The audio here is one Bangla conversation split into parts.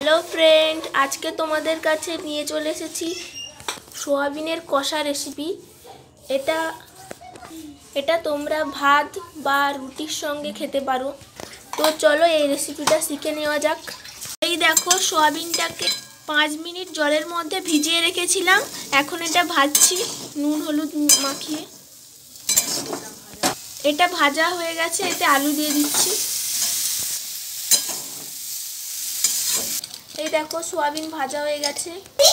হ্যালো ফ্রেন্ড, আজকে তোমাদের কাছে নিয়ে চলে এসেছি সোয়াবিনের কষা রেসিপি। এটা তোমরা ভাত বা রুটির সঙ্গে খেতে পারো। তো চলো এই রেসিপিটা শিখে নেওয়া যাক। এই দেখো, সোয়াবিনটাকে 5 মিনিট জলের মধ্যে ভিজিয়ে রেখেছিলাম। এখন এটা ভাজছি নুন হলুদ মাখিয়ে। এটা ভাজা হয়ে গেছে, এতে আলু দিয়ে দিচ্ছি। এই দেখো, সোয়াবিন ভাজা হয়ে গেছে,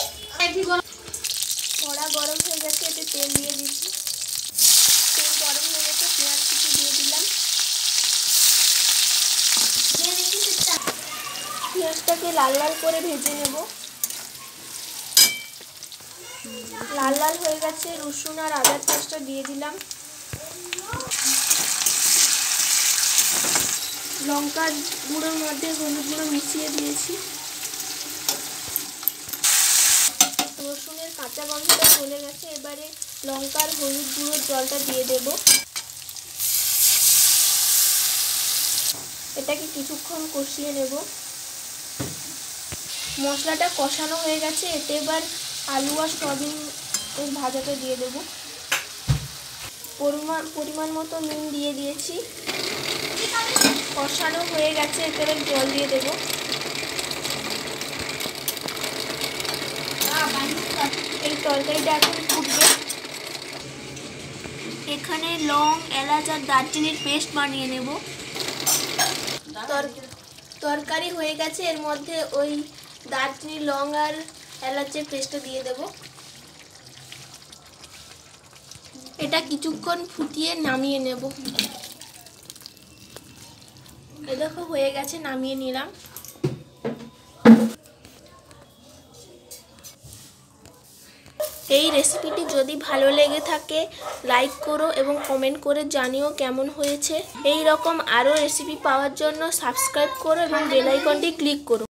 কড়া গরম হয়ে গেছে, এতে তেল দিয়ে দিচ্ছি। তেল গরম হয়ে গেছে, পেঁয়াজ কুচি দিয়ে দিলাম। পেঁয়াজটাকে লাল লাল করে ভেজে নেব। লাল লাল হয়ে গেছে, রসুন আর আদার পেস্টটা দিয়ে দিলাম। লঙ্কার গুঁড়োর মধ্যে হলুদ গুঁড়ো মিশিয়ে দিয়েছি। রসুনের কাঁচা গন্ধটা চলে গেছে, এবারে লঙ্কার হলুদ গুঁড়োর জলটা দিয়ে দেব। এটাকে কিছুক্ষণ কষিয়ে নেব। মশলাটা কষানো হয়ে গেছে, এতে এবার আলু আর সয়াবিন এর ভাজাটা দিয়ে দেব। পরিমাণ মতো নুন দিয়ে দিয়েছি। কষানো হয়ে গেছে, এতে এবার জল দিয়ে দেব। এই তরকারিটা এখন ফুটবে। এখানে লং, এলাচ আর দারচিনির পেস্ট বানিয়ে নেব। তরকারি হয়ে গেছে, এর মধ্যে ওই দারচিনি, লং আর এলাচের পেস্টটা দিয়ে দেব। এটা কিছুক্ষণ ফুটিয়ে নামিয়ে নেব। এ দেখো, হয়ে গেছে, নামিয়ে নিলাম। এই রেসিপিটি যদি ভালো লেগে থাকে লাইক করো এবং কমেন্ট করে জানিও কেমন হয়েছে। এই রকম আরও রেসিপি পাওয়ার জন্য সাবস্ক্রাইব করো এবং বেল আইকনটি ক্লিক করো।